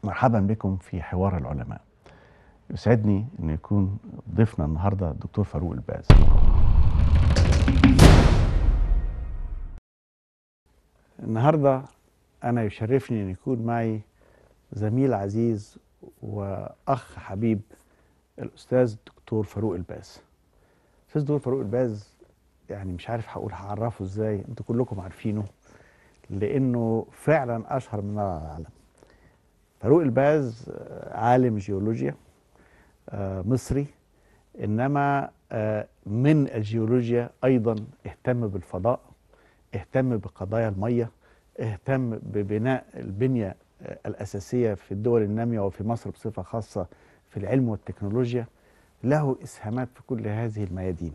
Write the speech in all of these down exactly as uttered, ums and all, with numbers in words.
مرحبا بكم في حوار العلماء. يسعدني أن يكون ضيفنا النهاردة الدكتور فاروق الباز. النهاردة أنا يشرفني أن يكون معي زميل عزيز وأخ حبيب، الأستاذ الدكتور فاروق الباز. الأستاذ الدكتور فاروق الباز يعني مش عارف هقول هعرفه إزاي، أنتوا كلكم عارفينه لأنه فعلا أشهر من نار على العالم. فاروق الباز عالم جيولوجيا مصري، إنما من الجيولوجيا أيضا اهتم بالفضاء، اهتم بقضايا المية، اهتم ببناء البنية الأساسية في الدول النامية وفي مصر بصفة خاصة في العلم والتكنولوجيا. له إسهامات في كل هذه الميادين.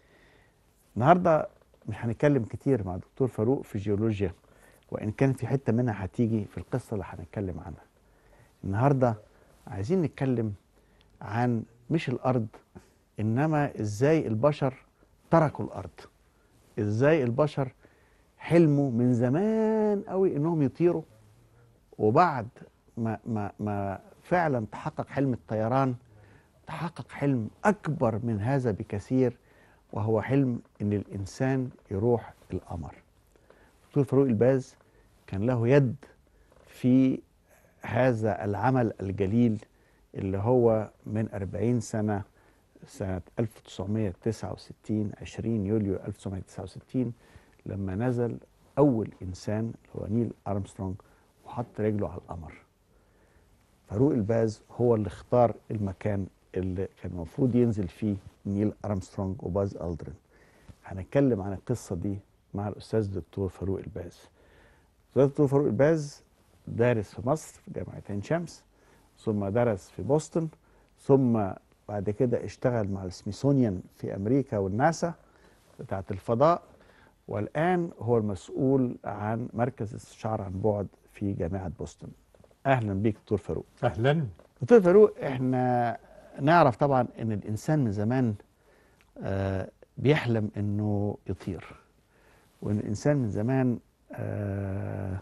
النهاردة مش هنتكلم كتير مع الدكتور فاروق في جيولوجيا، وإن كان في حتة منها هتيجي في القصة اللي هنتكلم عنها. النهاردة عايزين نتكلم عن مش الأرض، إنما إزاي البشر تركوا الأرض، إزاي البشر حلموا من زمان قوي إنهم يطيروا، وبعد ما, ما, ما فعلا تحقق حلم الطيران تحقق حلم أكبر من هذا بكثير، وهو حلم إن الإنسان يروح القمر. دكتور فاروق الباز كان له يد في هذا العمل الجليل اللي هو من أربعين سنة، سنة ألف وتسعمائة وتسعة وستين، عشرين يوليو ألف وتسعمائة وتسعة وستين، لما نزل أول إنسان هو نيل أرمسترونج وحط رجله على القمر. فاروق الباز هو اللي اختار المكان اللي كان المفروض ينزل فيه نيل أرمسترونج وباز ألدرين. هنتكلم عن القصة دي مع الأستاذ الدكتور فاروق الباز. الأستاذ الدكتور فاروق الباز دارس في مصر في جامعة عين شمس، ثم درس في بوسطن، ثم بعد كده اشتغل مع السميثسونيان في أمريكا والناسا بتاعة الفضاء، والآن هو المسؤول عن مركز الاستشعار عن بعد في جامعة بوسطن. أهلا بيك دكتور فاروق. أهلا دكتور فاروق، احنا نعرف طبعا ان الإنسان من زمان آه بيحلم انه يطير، وان الإنسان من زمان آه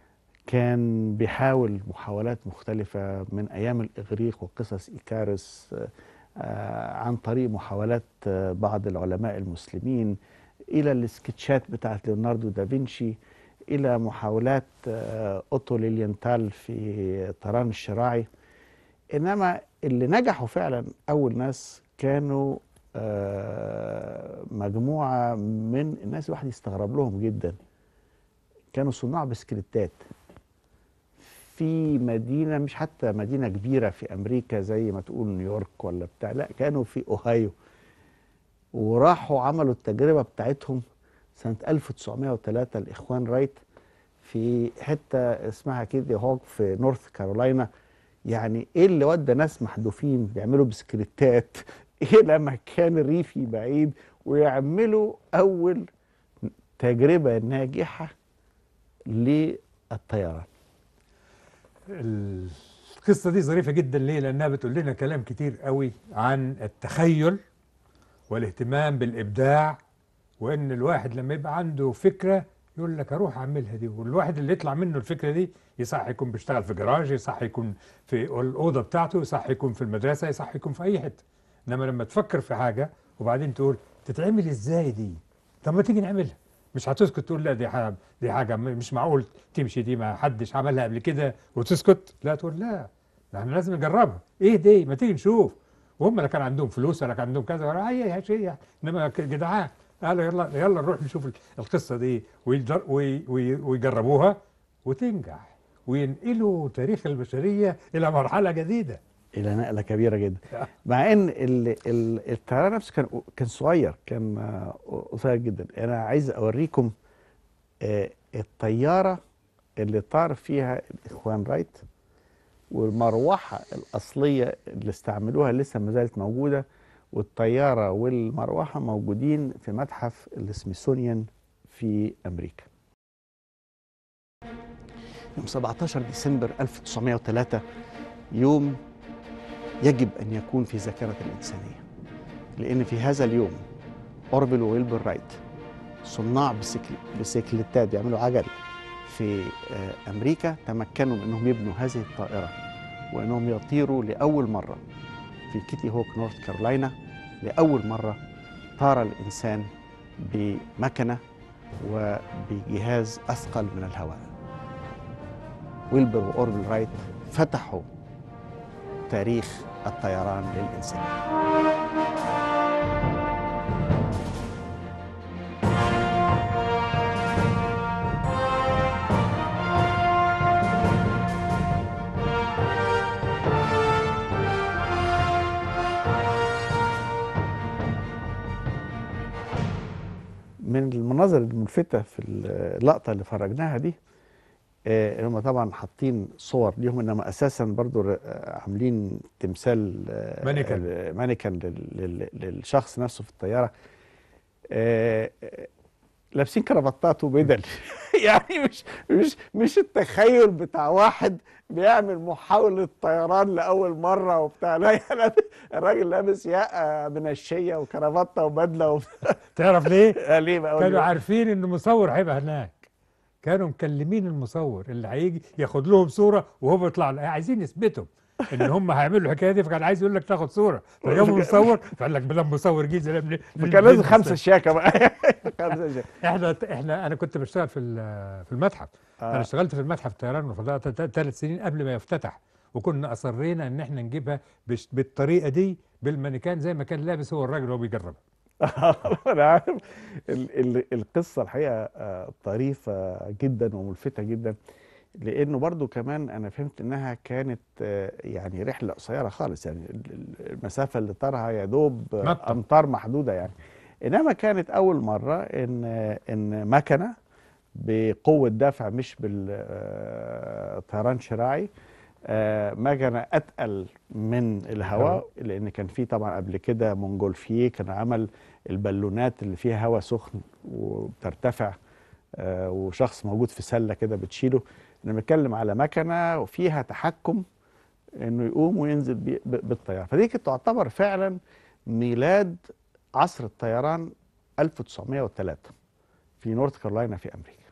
كان بيحاول محاولات مختلفة من أيام الإغريق وقصص إيكارس، آه عن طريق محاولات آه بعض العلماء المسلمين، إلى السكتشات بتاعت ليوناردو دافنشي، إلى محاولات آه أوتو ليلينتال في طيران الشراعي. إنما اللي نجحوا فعلا أول ناس كانوا آه مجموعة من الناس الواحد يستغرب لهم جدا، كانوا صناع بسكليتات في مدينة، مش حتى مدينة كبيرة في أمريكا زي ما تقول نيويورك ولا بتاع، لا كانوا في أوهايو، وراحوا عملوا التجربة بتاعتهم سنة ألف وتسعمائة وثلاثة الإخوان رايت في حتة اسمها كيدي هوك في نورث كارولاينا. يعني إيه اللي ودى ناس محذوفين بيعملوا بسكليتات إلى مكان ريفي بعيد ويعملوا أول تجربة ناجحة للطيران؟ القصة دي ظريفة جدا. ليه؟ لأنها بتقول لنا كلام كتير قوي عن التخيل والاهتمام بالإبداع، وإن الواحد لما يبقى عنده فكرة يقول لك أروح أعملها دي، والواحد اللي يطلع منه الفكرة دي يصح يكون بيشتغل في جراج، يصح يكون في الأوضة بتاعته، يصح يكون في المدرسة، يصح يكون في أي حتة. إنما لما تفكر في حاجة وبعدين تقول تتعمل إزاي دي، طب ما تيجي نعملها، مش هتسكت تقول لا دي حاجة دي حاجة مش معقول تمشي، دي ما حدش عملها قبل كده وتسكت. لا، تقول لا ده احنا لازم نجربها. ايه دي؟ ما تيجي نشوف. وهم لا كان عندهم فلوس ولا كان عندهم كذا ولا اي شيء يعني، انما جدعان قالوا يلا يلا نروح نشوف القصة دي ويجربوها وتنجح، وينقلوا تاريخ البشرية إلى مرحلة جديدة، إلى نقلة كبيرة جدا. مع إن الطيران نفسه كان كان صغير، كان قصير جدا. أنا عايز أوريكم الطيارة اللي طار فيها الإخوان رايت، والمروحة الأصلية اللي استعملوها لسه ما زالت موجودة، والطيارة والمروحة موجودين في متحف السميثسونيان في أمريكا. يوم سبعة عشر ديسمبر ألف وتسعمائة وثلاثة، يوم يجب أن يكون في ذاكرة الإنسانية، لأن في هذا اليوم أورفيل وويلبر رايت، صناع بسيكليتات بيعملوا عجل في أمريكا، تمكنوا من أنهم يبنوا هذه الطائرة وأنهم يطيروا لأول مرة في كيتي هوك نورث كارولاينا. لأول مرة طار الإنسان بمكنة وبجهاز أثقل من الهواء. ويلبر وأورفيل رايت فتحوا تاريخ الطيران للإنسان. من المناظر الملفتة في اللقطة اللي فرجناها دي آه هم طبعا حاطين صور ليهم، انما اساسا برضو عاملين تمثال آه مانيكان مانيكان للشخص نفسه في الطيارة، آه لابسين كرافتات وبدل. يعني مش مش مش التخيل بتاع واحد بيعمل محاولة طيران لأول مرة وبتاع، لا يعني الراجل لابس ياقة منشية وكرافتة وبدلة و... تعرف ليه؟ ليه بقى؟ كانوا عارفين إن المصور هيبقى هناك، كانوا مكلمين المصور اللي هيجي ياخد لهم صورة وهو بيطلع، عايزين يثبتوا ان هم هيعملوا الحكايه دي، فكان عايز يقول لك تاخد صوره، فجابوا مصور فقال لك بدل مصور جيزه لا، فكان لازم خمسه شياكه بقى. خمسه شياكه. احنا احنا انا كنت بشتغل في في المتحف، آه. انا اشتغلت في المتحف الطيران والفضاء ثلاث سنين قبل ما يفتتح، وكنا اصرينا ان احنا نجيبها بالطريقه دي بالمانيكان زي ما كان لابس هو الراجل وهو بيجربها. انا عارف القصه الحقيقه طريفه جدا وملفته جدا، لانه برضو كمان انا فهمت انها كانت يعني رحله قصيره خالص، يعني المسافه اللي طارها يا دوب امتار محدوده يعني، انما كانت اول مره ان ان مكنه بقوه دافع مش بالطيران شراعي، مكنه اتقل من الهواء، لان كان في طبعا قبل كده مونجولفيه كان عمل البالونات اللي فيها هواء سخن وبترتفع وشخص موجود في سله كده بتشيله. انا بتكلم على مكنه وفيها تحكم انه يقوم وينزل بالطياره، فدي كانت تعتبر فعلا ميلاد عصر الطيران ألف وتسعمائة وثلاثة في نورث كارولاينا في امريكا.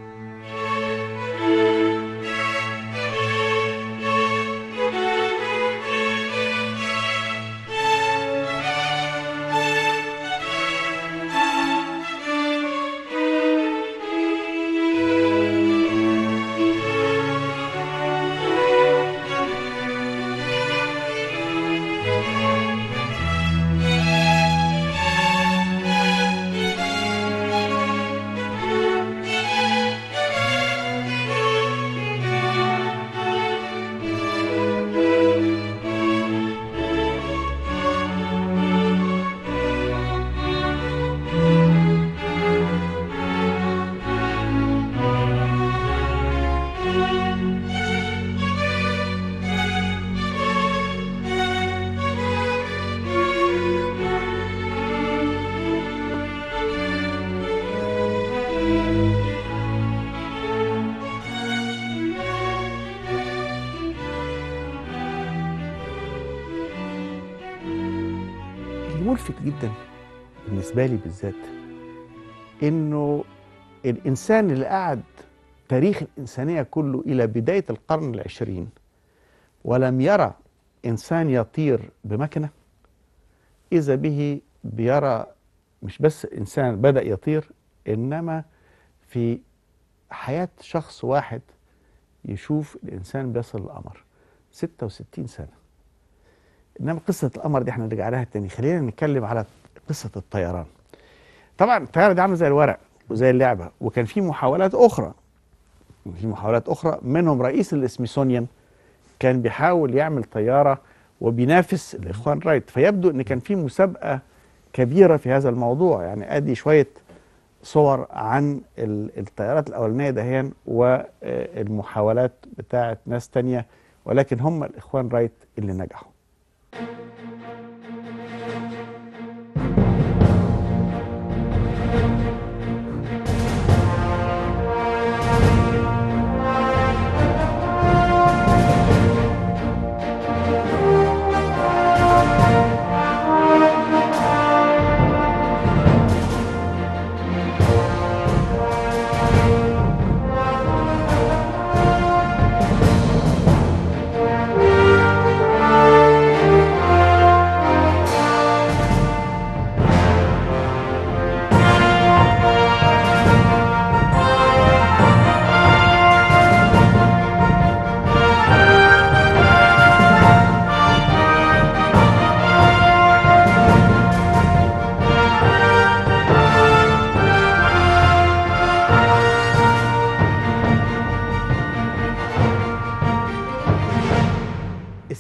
ملفت جدا بالنسبه لي بالذات انه الانسان اللي قعد تاريخ الانسانيه كله الى بدايه القرن العشرين ولم يرى انسان يطير بمكنه، اذا به بيرى مش بس انسان بدا يطير، انما في حياه شخص واحد يشوف الانسان بيصل للقمر ستة وستين سنه. انما قصه القمر دي احنا نرجع لها تاني، خلينا نتكلم على قصه الطيران. طبعا الطياره دي عامله زي الورق وزي اللعبه، وكان في محاولات اخرى في محاولات اخرى منهم رئيس الاسميسونيان كان بيحاول يعمل طياره وبينافس الاخوان رايت، فيبدو ان كان في مسابقه كبيره في هذا الموضوع. يعني ادي شويه صور عن الطيارات الاولانيه دهيا والمحاولات بتاعه ناس تانيه، ولكن هم الاخوان رايت اللي نجحوا.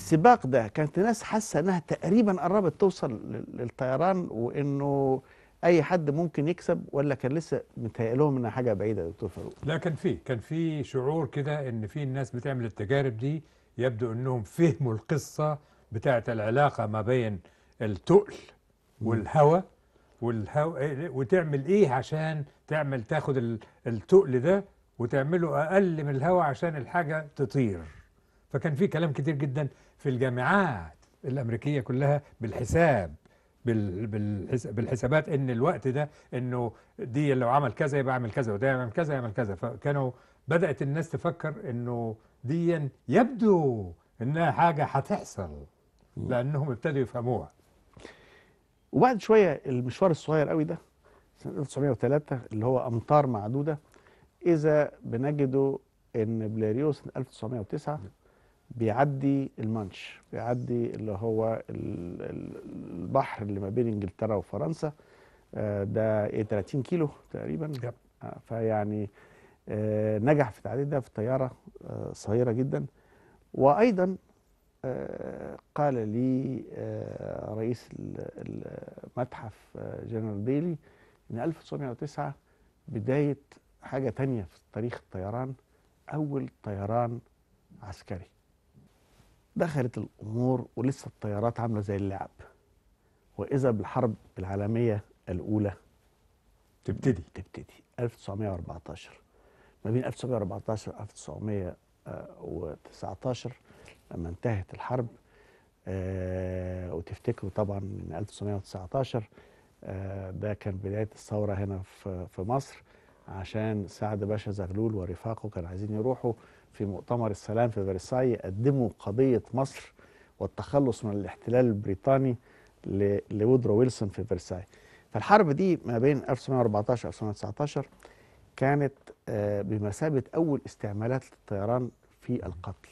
السباق ده كانت الناس حاسه انها تقريبا قربت توصل لل- للطيران، وانه اي حد ممكن يكسب، ولا كان لسه متهيأ لهم انها حاجه بعيده يا دكتور فاروق؟ لا، كان في كان في شعور كده ان في الناس بتعمل التجارب دي يبدو انهم فهموا القصه بتاعه العلاقه ما بين التقل والهواء والهواء، وتعمل ايه عشان تعمل تاخد ال- التقل ده وتعمله اقل من الهواء عشان الحاجه تطير. فكان في كلام كتير جدا في الجامعات الامريكيه كلها بالحساب، بال- بالحس- بالحسابات ان الوقت ده انه دي لو عمل كذا يبقى يعمل كذا، وده يعمل كذا يعمل كذا. فكانوا بدأت الناس تفكر انه دي يبدو انها حاجة هتحصل لانهم ابتدوا يفهموها. وبعد شويه المشوار الصغير قوي ده سنه ألف وتسعمائة وثلاثة اللي هو امتار معدوده، اذا بنجده ان بلاريوس سنه ألف وتسعمائة وتسعة بيعدي المانش، بيعدي اللي هو ال- ال- البحر اللي ما بين انجلترا وفرنسا. آه، ده ايه ثلاثين كيلو تقريبا. يب. آه، فيعني آه، نجح في التعديل ده في طياره آه، صغيره جدا. وايضا آه، قال لي آه، رئيس ال- المتحف آه، جنرال ديلي ان ألف وتسعمائة وتسعة بدايه حاجه تانية في تاريخ الطيران، اول طيران عسكري. دخلت الامور ولسه الطيارات عامله زي اللعب، واذا بالحرب العالميه الاولى تبتدي تبتدي ألف وتسعمائة وأربعة عشر. ما بين ألف وتسعمائة وأربعة عشر و ألف وتسعمائة وتسعة عشر لما انتهت الحرب. آه وتفتكروا طبعا ان ألف وتسعمائة وتسعة عشر آه ده كان بدايه الثوره هنا في في مصر، عشان سعد باشا زغلول ورفاقه كانوا عايزين يروحوا في مؤتمر السلام في فرساي يقدموا قضيه مصر والتخلص من الاحتلال البريطاني ل- لودرو ويلسون في فرساي. فالحرب دي ما بين ألف وتسعمائة وأربعة عشر و ألف وتسعمائة وتسعة عشر كانت آه، بمثابة أول استعمالات للطيران في القتل،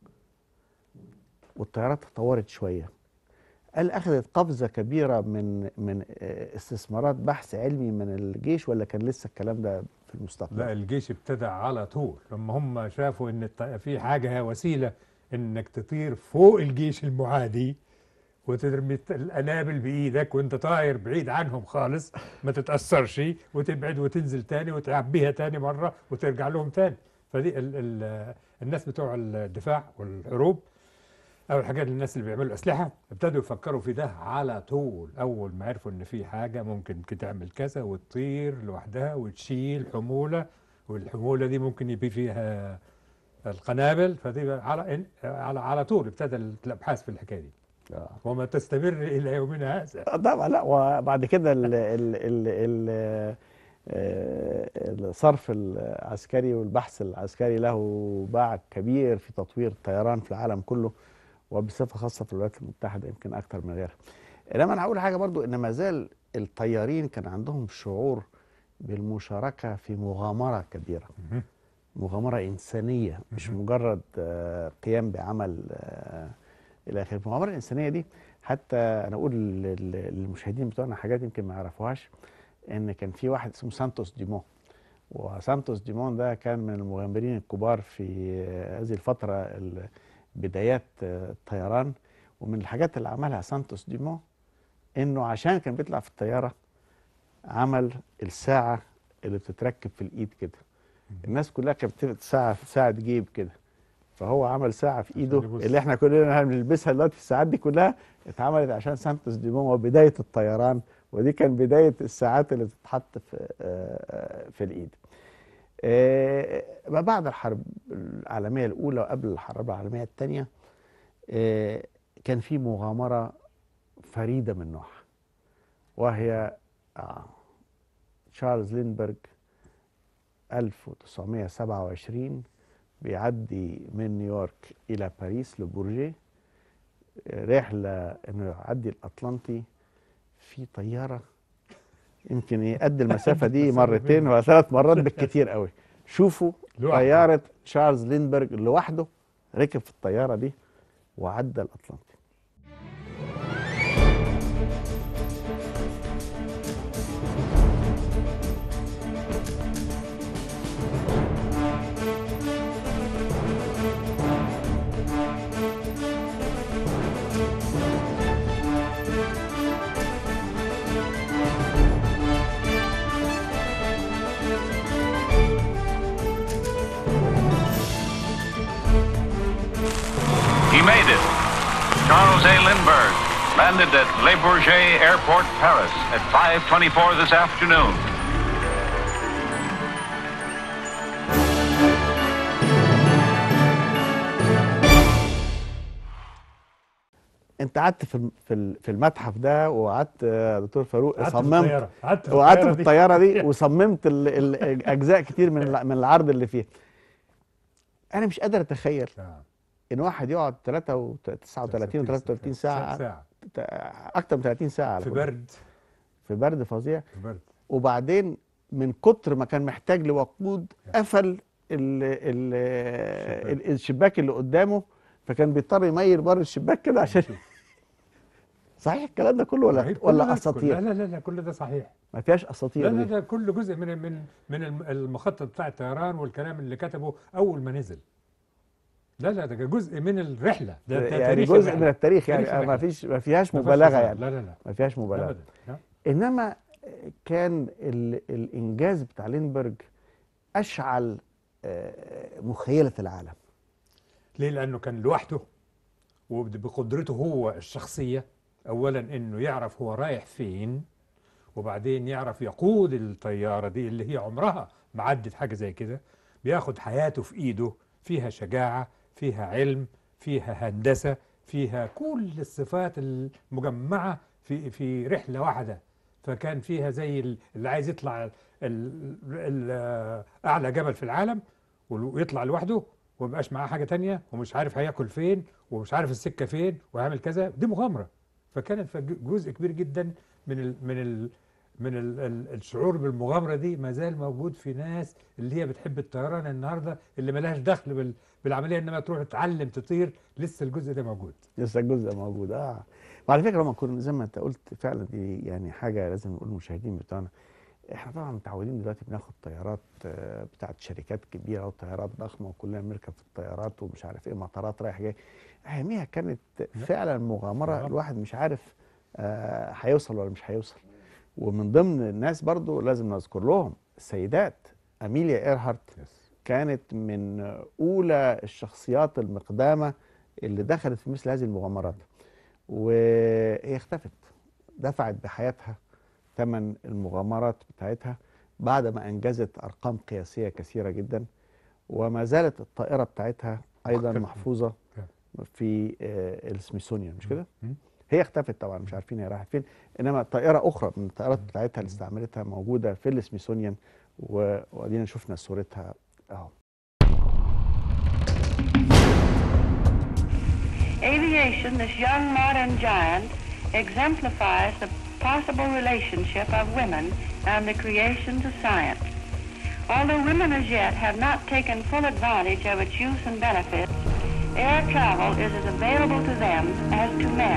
والطيارات تطورت شوية. قال أخذت قفزة كبيرة من من آه، استثمارات بحث علمي من الجيش، ولا كان لسه الكلام ده في المستقبل؟ لا، الجيش ابتدى على طول لما هم شافوا ان الط- في حاجة وسيلة انك تطير فوق الجيش المعادي وترمي الت- القنابل بايدك وانت طاير بعيد عنهم خالص ما تتاثرش، وتبعد وتنزل تاني وتعبيها تاني مره وترجع لهم تاني. فدي ال ال الناس بتوع الدفاع والحروب او الحاجات الناس اللي بيعملوا اسلحه ابتدوا يفكروا في ده على طول. اول ما عرفوا ان في حاجه ممكن تعمل كذا وتطير لوحدها وتشيل حموله، والحموله دي ممكن يبقى فيها القنابل، فدي على على على طول ابتدى الابحاث في الحكايه دي. آه. وما تستمر الى يومنا هذا. آه، طبعا. لا، وبعد كده ال ال ال ال آه، الصرف العسكري والبحث العسكري له باع كبير في تطوير الطيران في العالم كله، وبصفه خاصه في الولايات المتحده يمكن اكثر من غيرها. انما انا هقول حاجه برضو، ان ما زال الطيارين كان عندهم شعور بالمشاركه في مغامره كبيره، مهم. مغامره انسانيه، مش مجرد آه، قيام بعمل آه، الى اخره. المغامره الانسانيه دي حتى انا اقول لل- للمشاهدين بتوعنا حاجات يمكن ما يعرفوهاش، ان كان في واحد اسمه سانتوس ديمون. وسانتوس ديمون ده كان من المغامرين الكبار في هذه الفتره ال- بدايات الطيران. ومن الحاجات اللي عملها سانتوس ديمون انه عشان كان بيطلع في الطياره عمل الساعه اللي بتتركب في الايد كده. الناس كلها كانت بتلبس ساعه ساعه جيب كده، فهو عمل ساعه في ايده يبص. اللي احنا كلنا بنلبسها دلوقتي. الساعات دي كلها اتعملت عشان سانتوس ديمون وبدايه الطيران، ودي كان بدايه الساعات اللي بتتحط في آه، آه، في الايد. آه، ما بعد الحرب العالميه الاولى وقبل الحرب العالميه الثانيه كان في مغامره فريده من نوعها، وهي آه، تشارلز ليندبرج ألف وتسعمائة وسبعة وعشرين بيعدي من نيويورك الى باريس لبورجيه، رحله انه يعدي الاطلنطي في طياره يمكن يقد المسافه دي مرتين ولا ثلاث مرات بالكتير قوي. شوفوا لوحده. طياره تشارلز ليندبرج لوحده ركب في الطياره دي وعدى الاطلنطي. made it. Charles A. Lindbergh landed at Le Bourget Airport, Paris at five twenty-four this afternoon. انت قعدت في الم- في ال- في المتحف ده، وقعدت يا دكتور فاروق قعدت في صممت الطيارة، قعدت في وقعدت في الطيارة دي. الطياره دي وصممت ال- ال- اجزاء كتير من الع- من العرض اللي فيها. انا مش قادر اتخيل آه. ان واحد يقعد تسعة وثلاثين و ثلاثة وثلاثين ساعه، ساعة ت- اكتر من ثلاثين ساعه على في كل- برد، في برد فظيع. في برد. وبعدين من كتر ما كان محتاج لوقود قفل ال ال ال الشباك اللي قدامه، فكان بيضطر يميل بره الشباك كده عشان صحيح الكلام ده كله ولا رهيب. كل ولا ده- اساطير؟ لا لا لا لا، كل ده صحيح. ما فيهاش لا اساطير لا دي. ده كل جزء من من من الم- المخطط بتاع الطيران والكلام اللي كتبه اول ما نزل. لا لا ده جزء من الرحله، ده, ده يعني تاريخ جزء الرحلة. من التاريخ، تاريخ يعني ما الرحلة. فيش ما فيهاش ما فيهاش مبالغه هزار. يعني، لا لا لا ما فيهاش مبالغه. ابدا. لا. انما كان ال الانجاز بتاع لينبرج اشعل آه، مخيله العالم. ليه؟ لانه كان لوحده وبقدرته هو الشخصيه، اولا انه يعرف هو رايح فين، وبعدين يعرف يقود الطياره دي اللي هي عمرها ما عدت حاجه زي كده، بياخد حياته في ايده، فيها شجاعه، فيها علم، فيها هندسه، فيها كل الصفات المجمعه في في رحله واحده. فكان فيها زي ال- اللي عايز يطلع ال- ال- اعلى جبل في العالم ويطلع لوحده ومبقاش معاه حاجه تانية ومش عارف هياكل فين ومش عارف السكه فين وهيعمل كذا، دي مغامره. فكانت فج- جزء كبير جدا من ال من ال من ال ال الشعور بالمغامره دي ما زال موجود في ناس اللي هي بتحب الطيران النهارده، اللي ملهاش دخل بال بالعمليه، انما تروح تتعلم تطير، لسه الجزء ده موجود. لسه الجزء موجود. اه وعلى فكره لما كنا زي ما انت قلت فعلا، دي يعني حاجه لازم نقول للمشاهدين بتوعنا. احنا طبعا متعودين دلوقتي بناخد طيارات آه، بتاعت شركات كبيره وطيارات ضخمه، وكلنا بنركب في الطيارات ومش عارف ايه، مطارات رايح جاي. اياميها كانت فعلا مغامره، مغامرة. الواحد مش عارف آه، هيوصل ولا مش هيوصل. ومن ضمن الناس برضو لازم نذكر لهم السيدات. اميليا ايرهارت كانت من اولى الشخصيات المقدامه اللي دخلت في مثل هذه المغامرات، وهي اختفت، دفعت بحياتها ثمن المغامرات بتاعتها بعد ما انجزت ارقام قياسيه كثيره جدا، وما زالت الطائره بتاعتها ايضا محفوظه في آه، السميثسونيان، مش كده؟ هي اختفت طبعا، مش عارفين هي راحت فين، انما طائره اخرى من الطائرات بتاعتها اللي استعملتها موجوده في السميثسونيان، و- وادينا شفنا صورتها اهو. Aviation, this young modern giant, exemplifies the possible relationship of women and the creations of science. Although women as yet have not taken full advantage of its use and benefits, air travel is as available to them as to men.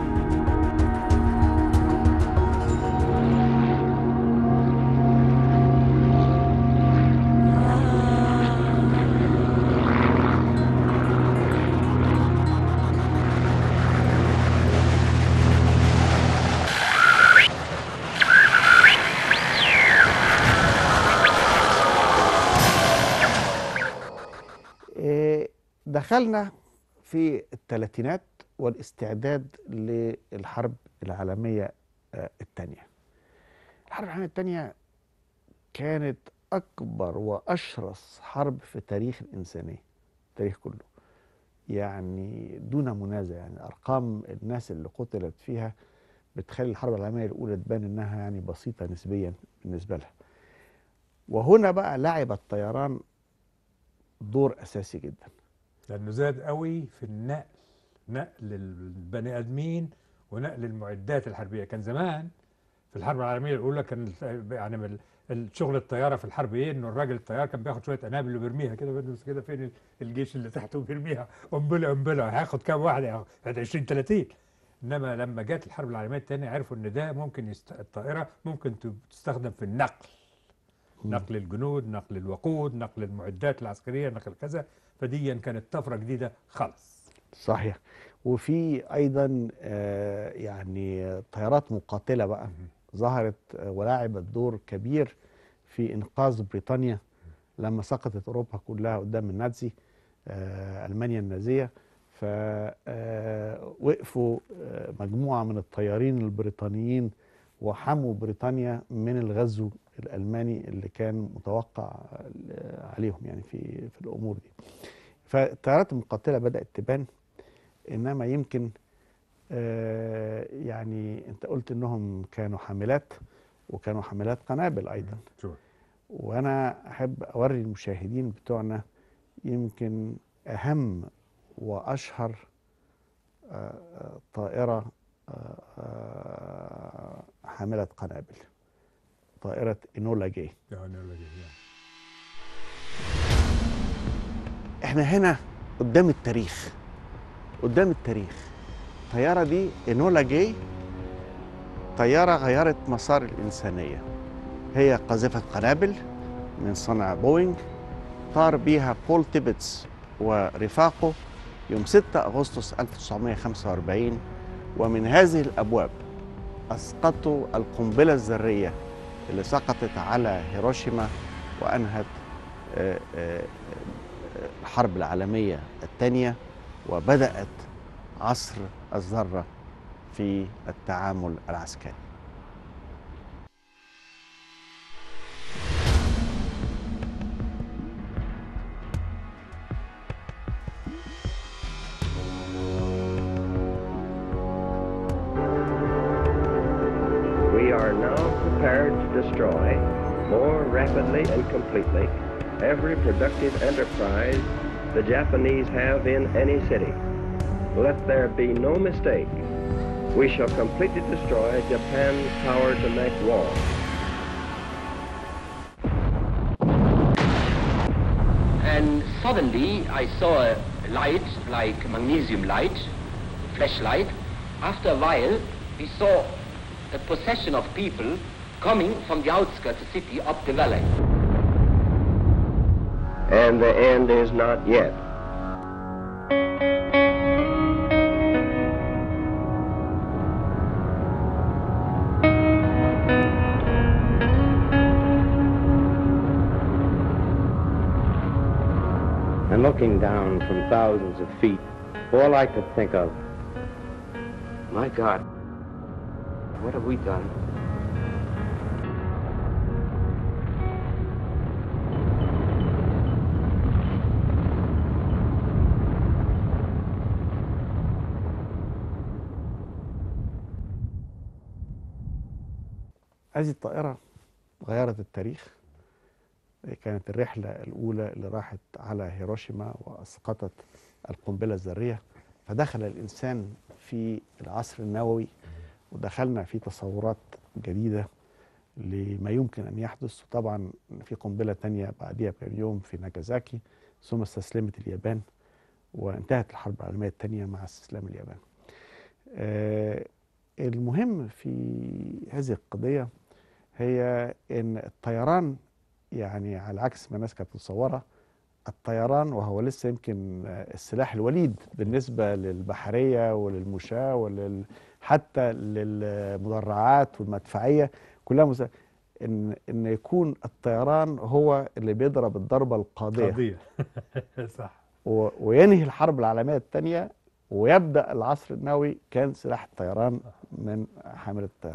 إيه، دخلنا في الثلاثينات والاستعداد للحرب العالمية آه، الثانية. الحرب العالمية الثانية كانت أكبر وأشرس حرب في تاريخ الإنسانية، التاريخ كله، يعني دون منازع. يعني أرقام الناس اللي قتلت فيها بتخلي الحرب العالمية الأولى تبان إنها يعني بسيطة نسبيا بالنسبة لها. وهنا بقى لعب الطيران دور أساسي جدا، لانه زاد قوي في النقل، نقل البني ادمين ونقل المعدات الحربيه. كان زمان في الحرب العالميه الاولى كان ال- يعني من الشغل الطياره في الحرب ايه؟ انه الراجل الطيار كان بياخد شويه قنابل وبيرميها كده، بيدرس كده فين الجيش اللي تحته بيرميها قنبله قنبله، هياخد كام واحد؟ هياخد عشرين ثلاثين. انما لما جت الحرب العالميه الثانيه عرفوا ان ده ممكن يست... الطائره ممكن تستخدم في النقل، نقل الجنود، نقل الوقود، نقل المعدات العسكريه، نقل كذا. فديا كانت طفره جديده خالص. صحيح. وفي ايضا آه، يعني طيارات مقاتله بقى ظهرت آه، ولعبت دور كبير في انقاذ بريطانيا لما سقطت اوروبا كلها قدام النازي، آه، المانيا النازيه. فوقفوا مجموعة من الطيارين البريطانيين وحموا بريطانيا من الغزو الألماني اللي كان متوقع عليهم يعني في في الأمور دي. فالطيارات المقاتلة بدأت تبان، إنما يمكن آه يعني أنت قلت إنهم كانوا حاملات وكانوا حاملات قنابل أيضا. شو. وأنا أحب أوري المشاهدين بتوعنا يمكن أهم وأشهر آه طائرة آه حاملة قنابل، طائرة إنولا جاي. احنا هنا قدام التاريخ، قدام التاريخ. الطيارة دي إنولا جاي طيارة غيرت مسار الإنسانية. هي قاذفة قنابل من صنع بوينج، طار بيها بول تيبتس ورفاقه يوم ستة أغسطس ألف وتسعمائة وخمسة وأربعين، ومن هذه الأبواب أسقطوا القنبلة الذرية اللي سقطت على هيروشيما وأنهت الحرب العالمية الثانية، وبدأت عصر الذرة في التعامل العسكري. We are now prepared to destroy more rapidly and completely every productive enterprise the Japanese have in any city. Let there be no mistake. We shall completely destroy Japan's power to make war. And suddenly I saw a light like magnesium light, flashlight. After a while we saw a procession of people coming from the outskirts of the city up the valley. And the end is not yet. And looking down from thousands of feet, all I could think of, my God, what have we done? هذه الطائرة غيرت التاريخ. كانت الرحلة الأولى اللي راحت على هيروشيما وأسقطت القنبلة الذرية، فدخل الإنسان في العصر النووي، ودخلنا في تصورات جديدة لما يمكن أن يحدث. وطبعا في قنبلة تانية بعديها بكام يوم في ناجازاكي، ثم استسلمت اليابان وانتهت الحرب العالمية الثانية مع استسلام اليابان. آه المهم في هذه القضية هي أن الطيران، يعني على عكس ما الناس كانت متصوره، الطيران وهو لسه يمكن السلاح الوليد بالنسبه للبحريه وللمشاة ولل حتى للمدرعات والمدفعيه كلها مس... ان ان يكون الطيران هو اللي بيضرب الضربه القاضيه قضيه صح و... وينهي الحرب العالميه الثانيه ويبدا العصر النووي، كان سلاح الطيران من حامله الطيران.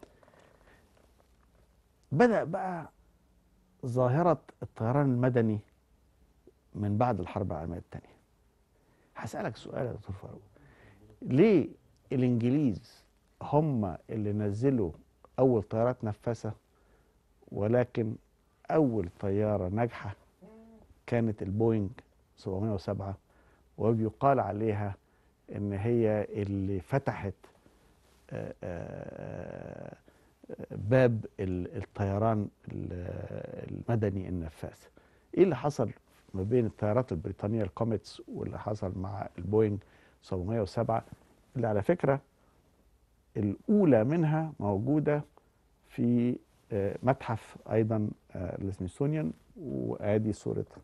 بدأ بقى ظاهرة الطيران المدني من بعد الحرب العالمية الثانية. هسألك سؤال يا دكتور فاروق، ليه الإنجليز هم اللي نزلوا أول طيارات نفاثة، ولكن أول طيارة ناجحة كانت البوينج سبعمائة وسبعة، وبيقال عليها إن هي اللي فتحت آآ آآ باب الطيران المدني النفاث؟ ايه اللي حصل ما بين الطيارات البريطانيه الكوميتس واللي حصل مع البوينج سبعمائة وسبعة، اللي على فكره الاولى منها موجوده في متحف ايضا السميثسونيان، وادي صورتها.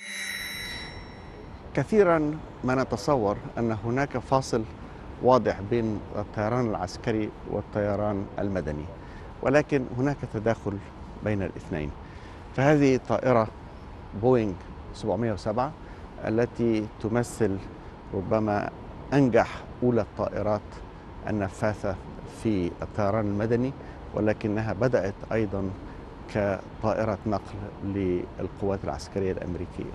كثيرا ما نتصور ان هناك فاصل واضح بين الطيران العسكري والطيران المدني، ولكن هناك تداخل بين الاثنين. فهذه طائرة بوينج سبعمائة وسبعة التي تمثل ربما أنجح أولى الطائرات النفاثة في الطيران المدني، ولكنها بدأت أيضا كطائرة نقل للقوات العسكرية الأمريكية.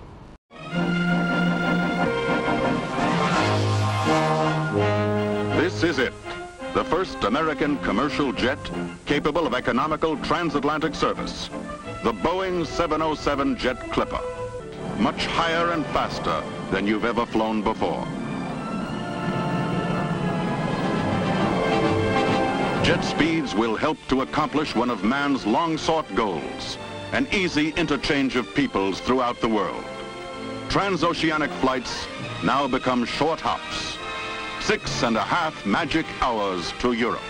This is it, the first American commercial jet capable of economical transatlantic service, the Boeing seven oh seven Jet Clipper, much higher and faster than you've ever flown before. Jet speeds will help to accomplish one of man's long-sought goals, an easy interchange of peoples throughout the world. Transoceanic flights now become short hops, six and a half magic hours to Europe.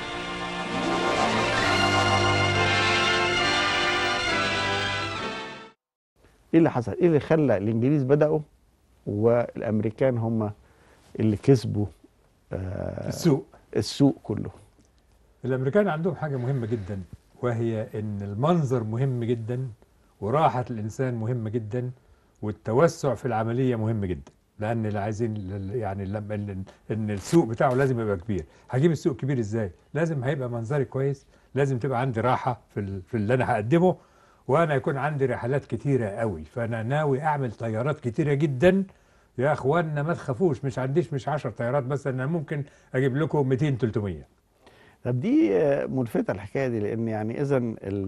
ايه اللي حصل؟ ايه اللي خلى الانجليز بدأوا والامريكان هم اللي كسبوا آه السوق السوق كله؟ الامريكان عندهم حاجه مهمه جدا، وهي ان المنظر مهم جدا، وراحه الانسان مهمه جدا، والتوسع في العمليه مهم جدا، لان اللي عايزين يعني لما ان السوق بتاعه لازم يبقى كبير. هجيب السوق كبير ازاي؟ لازم هيبقى منظري كويس، لازم تبقى عندي راحه في في اللي انا هقدمه، وانا يكون عندي رحلات كتيره قوي، فانا ناوي اعمل طيارات كتيره جدا. يا اخوانا ما تخافوش، مش عنديش مش عشر طيارات بس، انا ممكن اجيب لكم مئتين ثلاثمية. طب دي ملفتة الحكاية دي، لأن يعني إذا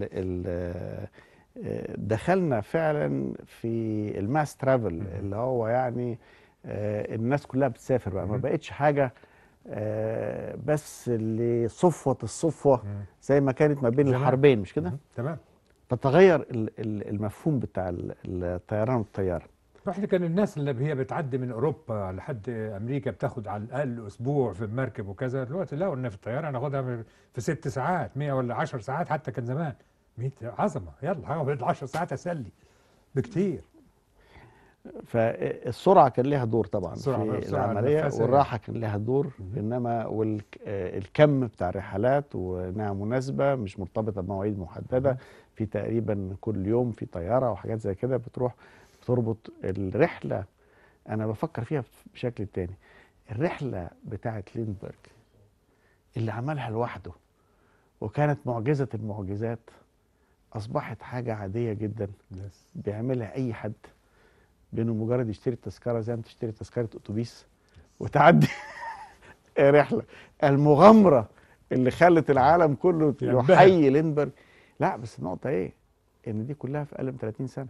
دخلنا فعلا في الماس ترافل اللي هو يعني الناس كلها بتسافر بقى، ما بقتش حاجة بس لصفوة الصفوة زي ما كانت ما بين الحربين، مش كده؟ تمام. فتغير المفهوم بتاع الطيران والطيارة. احنا كان الناس اللي هي بتعدي من اوروبا لحد امريكا بتاخد على الاقل اسبوع في المركب وكذا، دلوقتي لقوا ان في الطياره ناخدها في ست ساعات، مية ولا عشر ساعات حتى كان زمان. مية عظمه، يلا هاخد عشر ساعات اسلي بكتير. فالسرعه كان لها دور طبعا في العمليه، والراحه كان لها دور، انما والكم بتاع الرحلات وانها مناسبه مش مرتبطه بمواعيد محدده، في تقريبا كل يوم في طياره وحاجات زي كده بتروح تربط الرحلة. أنا بفكر فيها بشكل تاني. الرحلة بتاعة ليندبرج اللي عملها لوحده وكانت معجزة المعجزات أصبحت حاجة عادية جدا بيعملها أي حد، بأنه مجرد يشتري التذكرة زي ما تشتري تذكرة أتوبيس وتعدي رحلة. المغامرة اللي خلت العالم كله يحيي ليندبرج. لا بس النقطة إيه؟ إن دي كلها في أقل من ثلاثين سنة.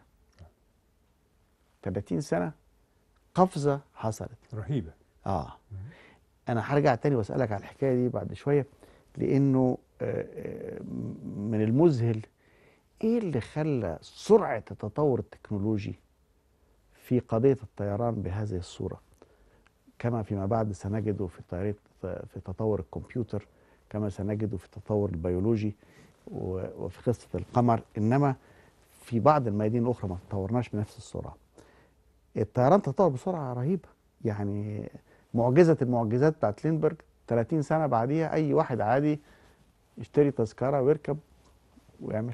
ثلاثين سنة قفزة حصلت رهيبة. اه انا هرجع تاني واسألك على الحكاية دي بعد شوية، لانه من المذهل ايه اللي خلى سرعة التطور التكنولوجي في قضية الطيران بهذه الصورة، كما فيما بعد سنجده في طريقة في تطور الكمبيوتر، كما سنجده في التطور البيولوجي وفي قصة القمر، انما في بعض الميادين الاخرى ما تطورناش بنفس السرعة. الطيران تطور بسرعه رهيبه، يعني معجزه المعجزات بتاعت ليندبرج ثلاثين سنه بعديها اي واحد عادي يشتري تذكره ويركب ويعمل.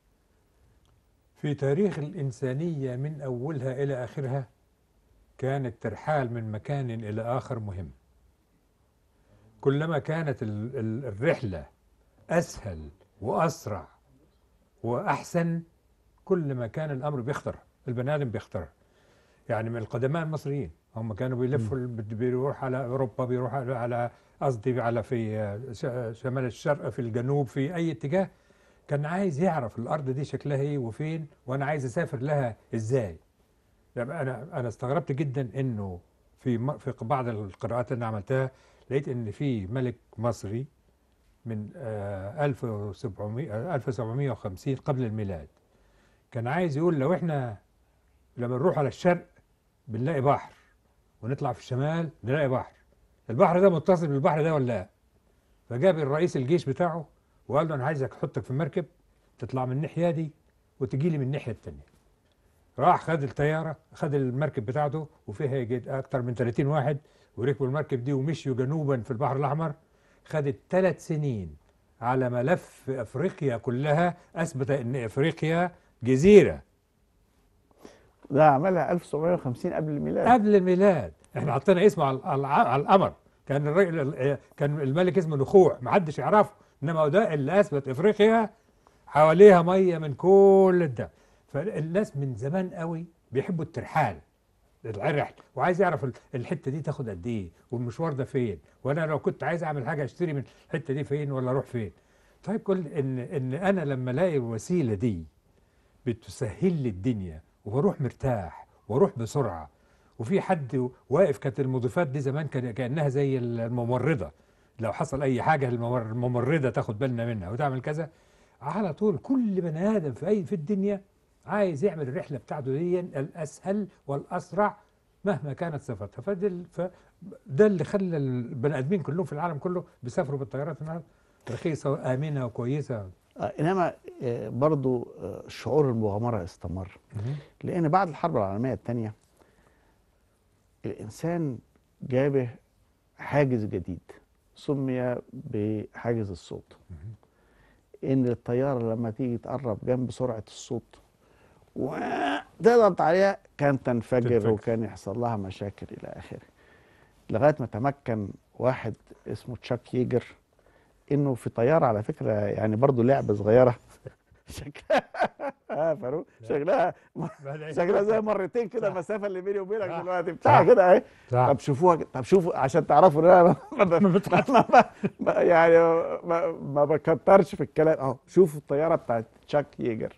في تاريخ الانسانيه من اولها الى اخرها كان الترحال من مكان الى اخر مهم. كلما كانت الرحله اسهل واسرع واحسن كل ما كان الامر بيخترع، البني ادم بيخترع. يعني من القدماء المصريين هم كانوا بيلفوا، بيروح على اوروبا، بيروح على قصدي على في شمال الشرق، في الجنوب، في اي اتجاه، كان عايز يعرف الارض دي شكلها ايه وفين، وانا عايز اسافر لها ازاي. يعني انا انا استغربت جدا انه في في بعض القراءات اللي انا عملتها لقيت ان في ملك مصري من ألف وسبعمية وخمسين قبل الميلاد كان عايز يقول لو احنا لما نروح على الشرق بنلاقي بحر ونطلع في الشمال نلاقي بحر، البحر ده متصل بالبحر ده ولا لا؟ فجاب الرئيس الجيش بتاعه وقال له انا عايزك احطك في مركب تطلع من الناحيه دي وتجي لي من الناحيه الثانيه. راح خد الطياره، خد المركب بتاعته وفيها يجي اكتر من ثلاثين واحد، وركبوا المركب دي ومشيوا جنوبا في البحر الاحمر. خدت ثلاث سنين على ملف افريقيا كلها، اثبت ان افريقيا جزيره. ده عملها ألف وسبعمية وخمسين قبل الميلاد. قبل الميلاد. احنا حطينا اسمه على على على القمر. كان الراجل كان الملك اسمه نخوع، ما حدش يعرفه، انما هو ده اللي اثبت افريقيا حواليها ميه من كل ده. فالناس من زمان قوي بيحبوا الترحال، الرحل، وعايز يعرف الحته دي تاخد قد ايه والمشوار ده فين، وانا لو كنت عايز اعمل حاجه اشتري من الحته دي فين ولا اروح فين. طيب كل ان ان انا لما الاقي الوسيله دي بتسهل لي الدنيا وبروح مرتاح واروح بسرعه، وفي حد واقف، كانت المضيفات دي زمان كانها زي الممرضه، لو حصل اي حاجه الممرضه تاخد بالنا منها وتعمل كذا على طول. كل بني ادم في اي في الدنيا عايز يعمل الرحله بتاعته دي الاسهل والاسرع مهما كانت صفتها. فده ده اللي خلى البني ادمين كلهم في العالم كله بيسافروا بالطيارات النهارده، رخيصه وامنه وكويسه. آه انما آه برضو آه شعور المغامره استمر، لان بعد الحرب العالميه الثانيه الانسان جابه حاجز جديد سمي بحاجز الصوت. ان الطياره لما تيجي تقرب جنب سرعه الصوت وتضغط عليها كان تنفجر, تنفجر وكان يحصل لها مشاكل الى اخره، لغايه ما تمكن واحد اسمه تشاك ييجر انه في طياره، على فكره يعني برضو لعبه صغيره شكلها اه فاروق شكلها شكلها زي مرتين كده المسافه اللي بيني وبينك دلوقتي بتاع كده اهي. طب شوفوها، طب شوفوا عشان تعرفوا ان انا يعني ما, ما بكترش في الكلام اهو. شوفوا الطياره بتاعت تشاك ييجر.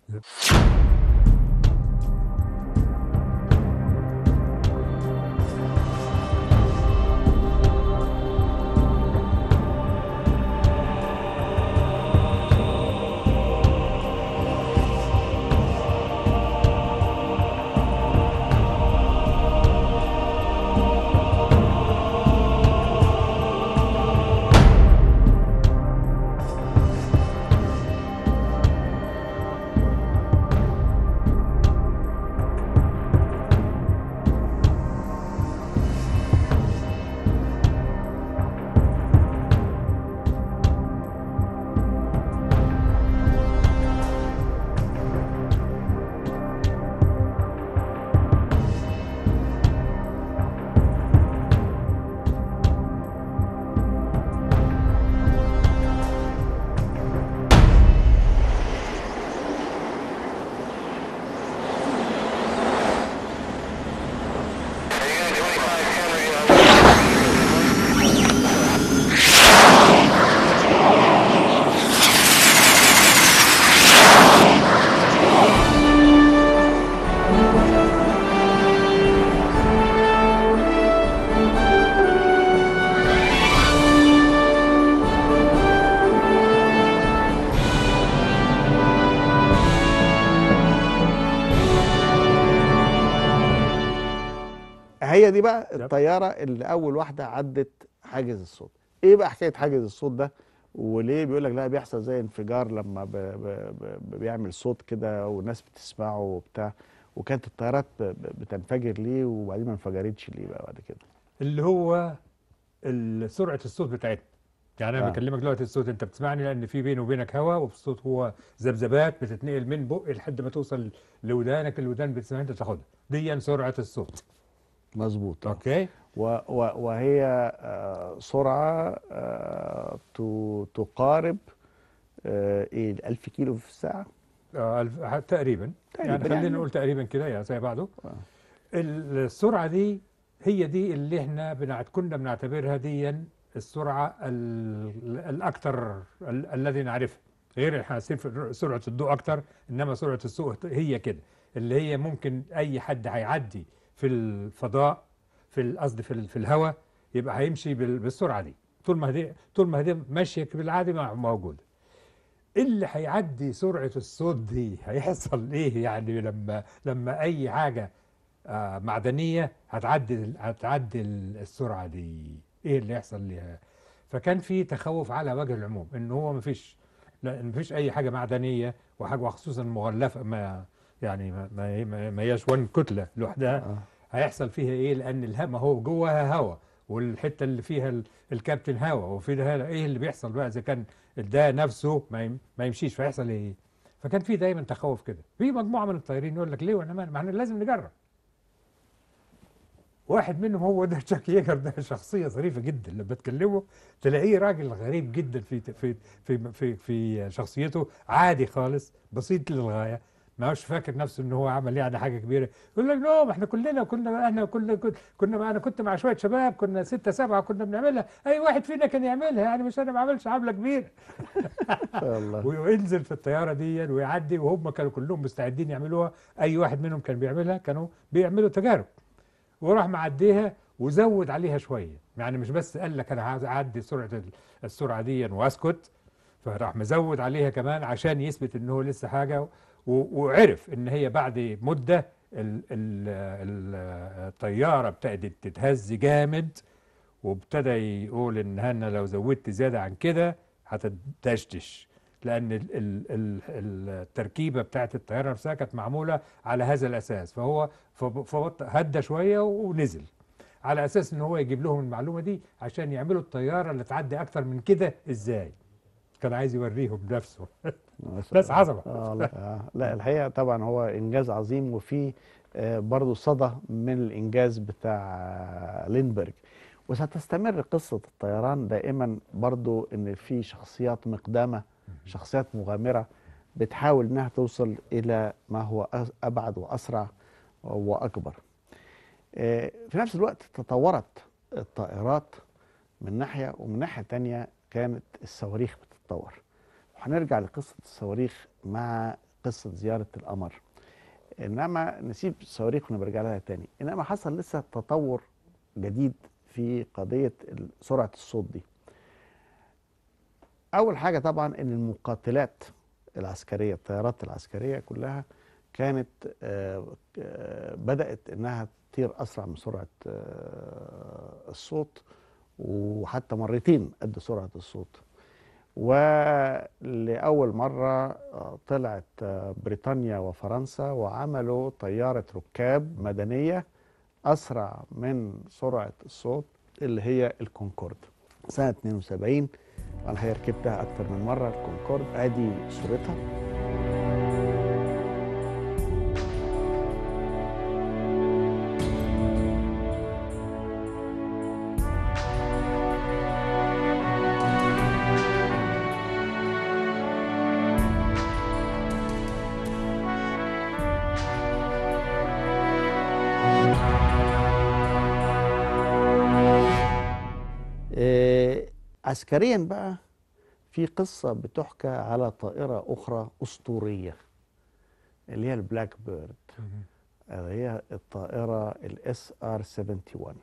هي دي بقى الطياره اللي اول واحده عدت حاجز الصوت. ايه بقى حكايه حاجز الصوت ده وليه بيقول لك لا بيحصل زي انفجار لما ب ب ب بيعمل صوت كده والناس بتسمعه وبتاع، وكانت الطيارات بتنفجر ليه وبعدين ما انفجرتش ليه بقى بعد كده؟ اللي هو سرعه الصوت بتاعتنا. يعني انا آه. بكلمك دلوقتي الصوت انت بتسمعني لان في بيني وبينك هواء، والصوت هو ذبذبات بتتنقل من بق لحد ما توصل لودانك، الودان بتسمعها انت تاخدها، دي سرعه الصوت. مظبوط. اوكي. و و وهي آه سرعه آه تقارب آه ايه ألف كيلو في الساعه. آه تقريبا. تقريبا يعني خلينا نقول تقريبا كده يعني زي بعضه. آه. السرعه دي هي دي اللي احنا بنعت كنا بنعتبرها دي السرعه الاكثر ال الذي نعرفها، غير احنا في سرعه الضوء اكثر، انما سرعه الصوت هي كده اللي هي ممكن اي حد هيعدي في الفضاء في قصدي في, في الهواء يبقى هيمشي بالسرعه دي طول ما دي طول ما دي ماشيه بالعادي موجوده. اللي هيعدي سرعه الصوت دي هيحصل ايه يعني لما لما اي حاجه آه معدنيه هتعدي هتعدي السرعه دي، ايه اللي يحصل ليها؟ فكان في تخوف على وجه العموم ان هو ما فيش ما فيش اي حاجه معدنيه وحاجه وخصوصا مغلفه ما يعني ما ما ما هياش وان كتله لوحدها. آه. هيحصل فيها ايه؟ لان الهواء هو جواها هواء والحته اللي فيها الكابتن هواء وفي ده ايه اللي بيحصل بقى اذا كان ده نفسه ما ما يمشيش فيحصل ايه؟ فكان في دايما تخوف كده. في مجموعه من الطيارين يقول لك ليه وانا ما احنا لازم نجرب. واحد منهم هو ده تشاك ييجر، ده شخصيه ظريفه جدا، لما تكلمه تلاقيه راجل غريب جدا في في في في في شخصيته، عادي خالص، بسيط للغايه، ما هوش فاكر نفسه ان هو عمل يعني حاجه كبيره. يقول لك لا، احنا كلنا كنا احنا كنا كنا مع انا كنت مع شويه شباب، كنا ستة سبعة كنا بنعملها، اي واحد فينا كان يعملها، يعني مش انا ما عملش عمله كبيره. وينزل في الطياره دي ويعدي، وهم كانوا كلهم مستعدين يعملوها، اي واحد منهم كان بيعملها، كانوا بيعملوا تجارب، وراح معديها وزود عليها شويه، يعني مش بس قال لك انا عايز اعدي سرعه السرعه دي واسكت، فراح مزود عليها كمان عشان يثبت ان هو لسه حاجه، وعرف ان هي بعد مده ال ال ال الطياره ابتدت تتهز جامد، وابتدى يقول ان انا لو زودت زياده عن كده هتدشدش، لان ال ال ال التركيبه بتاعت الطياره نفسها كانت معموله على هذا الاساس، فهو هدى شويه ونزل على اساس ان هو يجيب لهم المعلومه دي عشان يعملوا الطياره اللي تعدي اكتر من كده ازاي. كان عايز يوريهم بنفسه. ناس عظمه. آه لا, آه لا الحقيقه طبعا هو انجاز عظيم، وفي آه برضه صدى من الانجاز بتاع آه ليندبرج. وستستمر قصه الطيران دائما برضه ان في شخصيات مقدامه، شخصيات مغامره بتحاول انها توصل الى ما هو ابعد واسرع واكبر. آه في نفس الوقت تطورت الطائرات من ناحيه، ومن ناحيه ثانيه كانت الصواريخ بتتطور. وهنرجع لقصة الصواريخ مع قصة زيارة القمر، إنما نسيب الصواريخ ونرجع لها تاني. إنما حصل لسه تطور جديد في قضية سرعة الصوت دي. أول حاجة طبعا إن المقاتلات العسكرية، الطيارات العسكرية كلها كانت آه آه بدأت إنها تطير أسرع من سرعة آه الصوت، وحتى مرتين قد سرعة الصوت. ولأول مرة طلعت بريطانيا وفرنسا وعملوا طيارة ركاب مدنية أسرع من سرعة الصوت اللي هي الكونكورد سنة اتنين وسبعين. أنا هي ركبتها أكتر من مرة الكونكورد، أدي صورتها. عسكريا بقى في قصة بتحكى على طائرة أخرى أسطورية اللي هي البلاك بيرد، هي الطائرة الاس ار واحد وسبعين.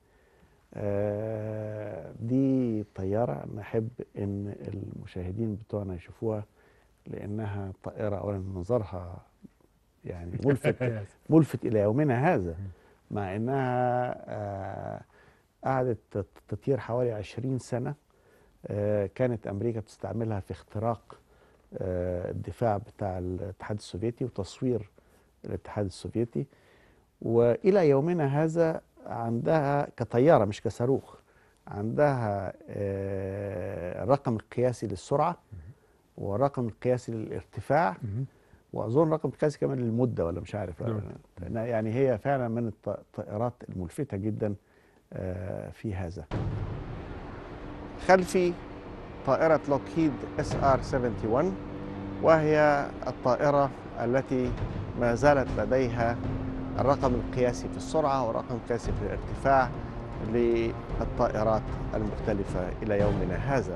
آه دي طيارة نحب إن المشاهدين بتوعنا يشوفوها، لأنها طائرة أولا منظرها يعني ملفت ملفت إلى يومنا هذا، مع إنها آه قعدت تطير حوالي عشرين سنة. آه كانت أمريكا بتستعملها في اختراق آه الدفاع بتاع الاتحاد السوفيتي وتصوير الاتحاد السوفيتي، وإلى يومنا هذا عندها كطيارة مش كصاروخ، عندها آه الرقم القياسي للسرعة ورقم القياسي للارتفاع، وأظن رقم قياسي كمان للمدة ولا مش عارف. يعني هي فعلا من الطائرات الملفتة جدا في هذا. خلفي طائرة لوكهيد اس ار واحد وسبعين، وهي الطائرة التي ما زالت لديها الرقم القياسي في السرعة والرقم القياسي في الارتفاع للطائرات المختلفة إلى يومنا هذا.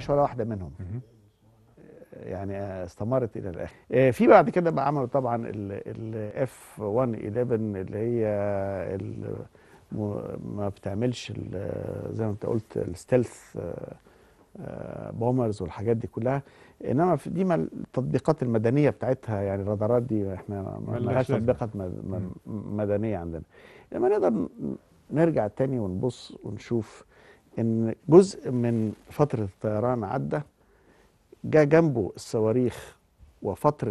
ضاعش ولا واحده منهم، يعني استمرت الى الاخر. آه، في بعد كده بقى عملوا طبعا الاف مية وحداشر اللي هي ال ما بتعملش زي ما انت قلت الستيلث بومرز والحاجات دي كلها، انما في دي ما التطبيقات المدنيه بتاعتها، يعني الرادارات دي احنا ما لهاش تطبيقات مدنيه عندنا. لما نقدر نرجع تاني ونبص ونشوف ان جزء من فتره الطيران عدى، جاء جنبه الصواريخ وفتره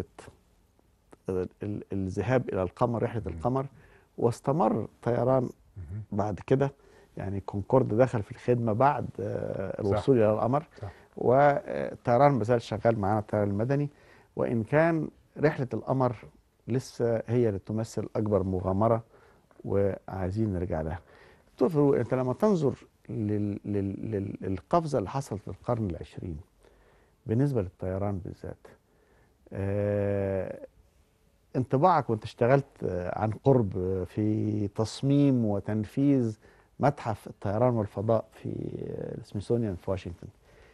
الذهاب الى القمر، رحله القمر، واستمر طيران بعد كده. يعني كونكورد دخل في الخدمه بعد الوصول صح. الى القمر، والطيران ما زال شغال معانا الطيران المدني، وان كان رحله القمر لسه هي اللي تمثل اكبر مغامره وعايزين نرجع لها. دكتور فاروق، انت لما تنظر لل... لل... للقفزه اللي حصلت في القرن العشرين بالنسبه للطيران بالذات، آه... انطباعك وانت اشتغلت عن قرب في تصميم وتنفيذ متحف الطيران والفضاء في السميثسونيان في واشنطن،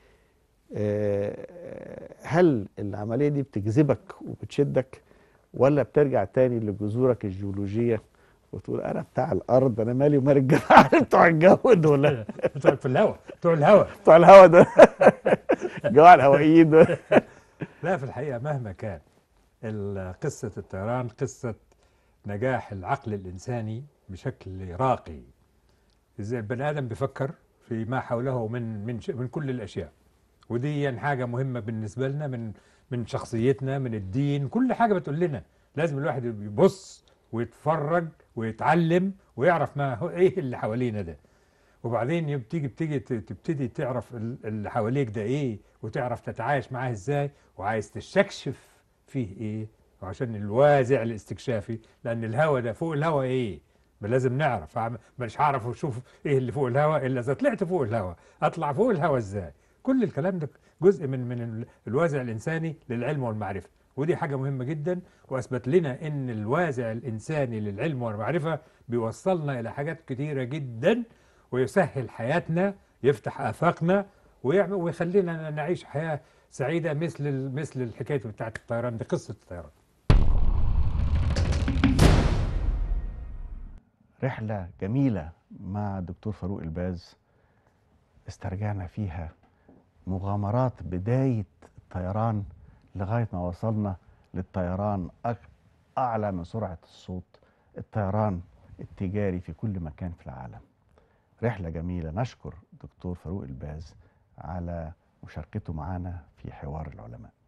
هل العملية دي بتجذبك وبتشدك، ولا بترجع تاني لجذورك الجيولوجية وتقول أنا بتاع الأرض، أنا مالي ومال الجماعة بتوع الجو دول، بتوع في الهواء، بتوع الهواء بتوع الهواء دول جماعة الهوائيين دول؟ لا، في الحقيقة مهما كان قصة الطيران قصة نجاح العقل الإنساني بشكل راقي. إزاي البني آدم بيفكر في ما حوله من من من كل الأشياء، ودي يعني حاجة مهمة بالنسبة لنا، من من شخصيتنا، من الدين، كل حاجة بتقول لنا لازم الواحد يبص ويتفرج ويتعلم ويعرف ما هو إيه اللي حوالينا ده، وبعدين بتيجي بتيجي تبتدي تعرف اللي حواليك ده إيه، وتعرف تتعايش معاه إزاي، وعايز تستكشف فيه ايه، وعشان الوازع الاستكشافي، لان الهواء ده فوق الهواء ايه، لازم نعرف. مش هعرف اشوف ايه اللي فوق الهواء الا اذا طلعت فوق الهواء. اطلع فوق الهواء ازاي؟ كل الكلام ده جزء من من الوازع الانساني للعلم والمعرفه، ودي حاجه مهمه جدا، واثبت لنا ان الوازع الانساني للعلم والمعرفه بيوصلنا الى حاجات كتيره جدا، ويسهل حياتنا، يفتح افاقنا، ويعمل ويخلينا نعيش حياه سعيدة مثل مثل الحكاية بتاعت الطيران دي، قصة الطيران. رحلة جميلة مع الدكتور فاروق الباز، استرجعنا فيها مغامرات بداية الطيران لغاية ما وصلنا للطيران أعلى من سرعة الصوت، الطيران التجاري في كل مكان في العالم. رحلة جميلة، نشكر الدكتور فاروق الباز على مشاركته معنا في حوار العلماء.